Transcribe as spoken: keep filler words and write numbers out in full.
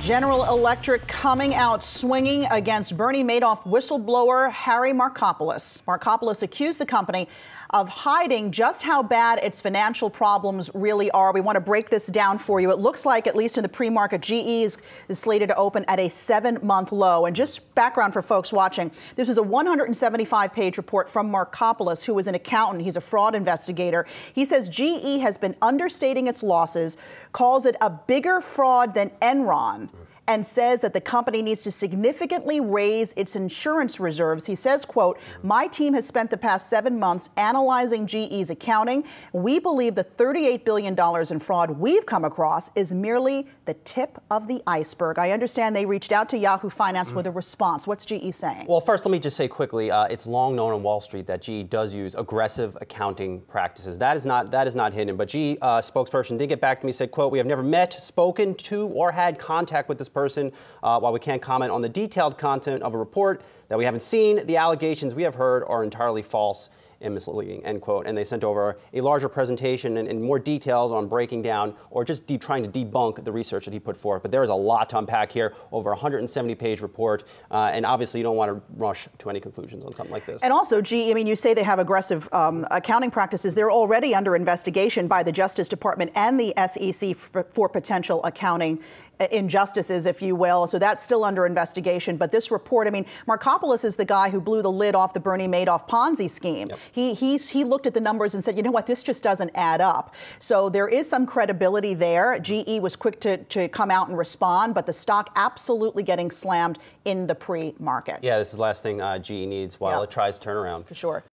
General Electric coming out swinging against Bernie Madoff whistleblower Harry Markopolos. Markopolos accused the company of hiding just how bad its financial problems really are. We want to break this down for you. It looks like, at least in the pre-market, G E is, is slated to open at a seven-month low. And just background for folks watching, this is a one hundred seventy-five page report from Markopolos, who is an accountant. He's a fraud investigator. He says G E has been understating its losses, calls it a bigger fraud than Enron, and says that the company needs to significantly raise its insurance reserves. He says, quote, "My team has spent the past seven months analyzing G E's accounting. We believe the thirty-eight billion dollars in fraud we've come across is merely the tip of the iceberg." I understand they reached out to Yahoo Finance mm-hmm. with a response. What's G E saying? Well, first, let me just say quickly, uh, it's long known on Wall Street that G E does use aggressive accounting practices. That is not, that is not hidden. But G E uh, spokesperson did get back to me, said, quote, "We have never met, spoken to, or had contact with this person. Uh, while we can't comment on the detailed content of a report that we haven't seen, the allegations we have heard are entirely false and misleading," end quote. And they sent over a larger presentation and, and more details on breaking down or just deep, trying to debunk the research that he put forth. But there is a lot to unpack here, over a one hundred seventy page report. Uh, and obviously, you don't want to rush to any conclusions on something like this. And also, G E, I mean, you say they have aggressive um, accounting practices. They're already under investigation by the Justice Department and the S E C for, for potential accounting injustices, if you will. So that's still under investigation. But this report, I mean, Markopolos is the guy who blew the lid off the Bernie Madoff Ponzi scheme. Yep. He, he's, he looked at the numbers and said, you know what, this just doesn't add up. So there is some credibility there. G E was quick to, to come out and respond, but the stock absolutely getting slammed in the pre-market. Yeah, this is the last thing uh, G E needs while yeah. it tries to turn around. For sure.